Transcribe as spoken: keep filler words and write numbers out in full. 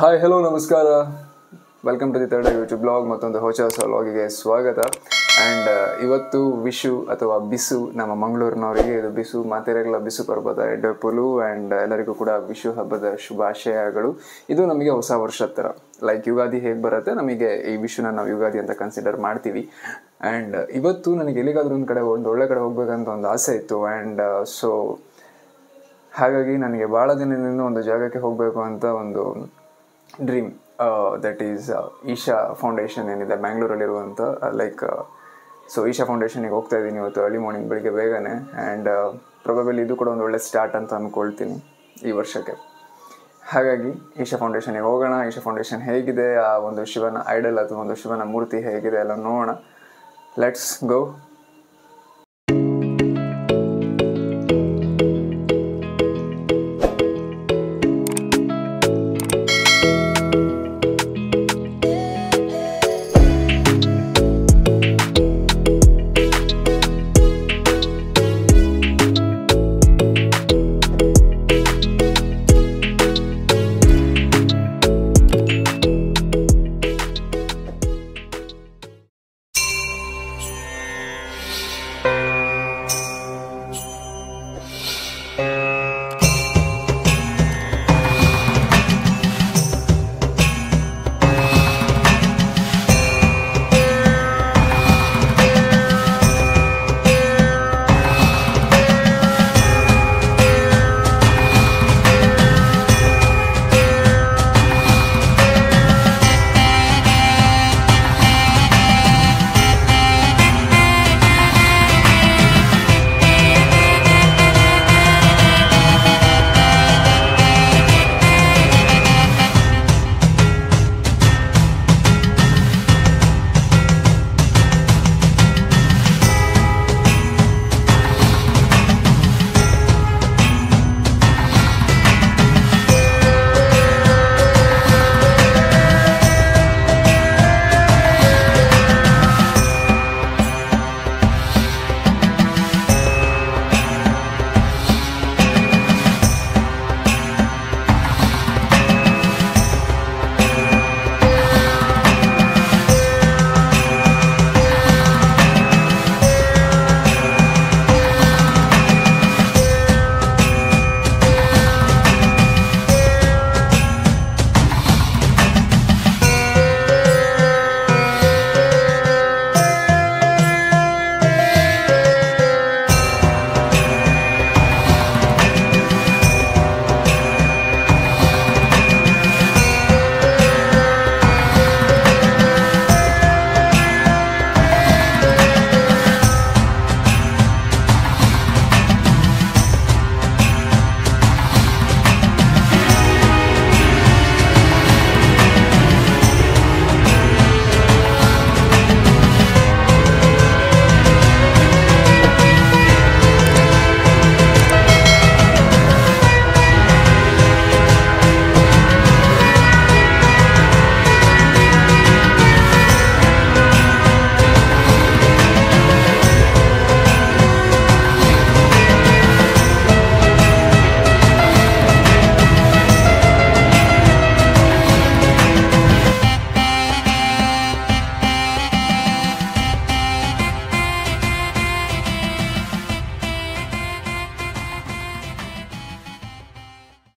Hi hello ನಮಸ್ಕಾರ, welcome to the third YouTube blog. ಮತ್ತೊಂದು ಹೊಸ ಹೊಸ ವ್ಲಾಗಿಗೆ ಸ್ವಾಗತ. ಆ್ಯಂಡ್ ಇವತ್ತು ವಿಶು ಅಥವಾ ಬಿಸು, ನಮ್ಮ ಮಂಗಳೂರಿನವರಿಗೆ ಇದು ಬಿಸು, ಮಾತೆರೆಗಳ ಬಿಸು ಪರ್ವದ ಎಡ್ಡೆಪುಲು. ಆ್ಯಂಡ್ ಎಲ್ಲರಿಗೂ ಕೂಡ ವಿಶು ಹಬ್ಬದ ಶುಭಾಶಯಗಳು. ಇದು ನಮಗೆ ಹೊಸ ವರ್ಷದ ಥರ, ಲೈಕ್ ಯುಗಾದಿ ಹೇಗೆ ಬರುತ್ತೆ, ನಮಗೆ ಈ ವಿಶುನ ನಾವು ಯುಗಾದಿ ಅಂತ ಕನ್ಸಿಡರ್ ಮಾಡ್ತೀವಿ. ಆ್ಯಂಡ್ ಇವತ್ತು ನನಗೆ ಎಲ್ಲಿಗಾದ್ರೂ ಒಂದು ಕಡೆ ಒಂದು ಒಳ್ಳೆ ಕಡೆ ಹೋಗ್ಬೇಕಂತ ಒಂದು ಆಸೆ ಇತ್ತು. ಆ್ಯಂಡ್ ಸೊ ಹಾಗಾಗಿ ನನಗೆ ಭಾಳ ದಿನದಿಂದ ಒಂದು ಜಾಗಕ್ಕೆ ಹೋಗಬೇಕು ಅಂತ ಒಂದು dream, that is Isha foundation ಏನಿದೆ ಬ್ಯಾಂಗ್ಳೂರಲ್ಲಿರುವಂಥ, ಲೈಕ್ ಸೊ ಈಶಾ ಫೌಂಡೇಶನಿಗೆ ಹೋಗ್ತಾ ಇದ್ದೀನಿ ಇವತ್ತು ಅರ್ಲಿ ಮಾರ್ನಿಂಗ್, ಬೆಳಿಗ್ಗೆ ಬೇಗನೆ. ಆ್ಯಂಡ್ ಪ್ರೊಬಬಲಿ ಇದು ಕೂಡ ಒಂದು ಒಳ್ಳೆ ಸ್ಟಾರ್ಟ್ ಅಂತ ಅಂದ್ಕೊಳ್ತೀನಿ ಈ ವರ್ಷಕ್ಕೆ. ಹಾಗಾಗಿ ಈಶಾ ಫೌಂಡೇಶನಿಗೆ ಹೋಗೋಣ. ಈಶಾ ಫೌಂಡೇಶನ್ ಹೇಗಿದೆ, ಆ ಒಂದು ಶಿವನ ಐಡಲ್ ಅಥವಾ ಒಂದು ಶಿವನ ಮೂರ್ತಿ ಹೇಗಿದೆ ಎಲ್ಲ ನೋಡೋಣ. ಲೆಟ್ಸ್ ಗೋ.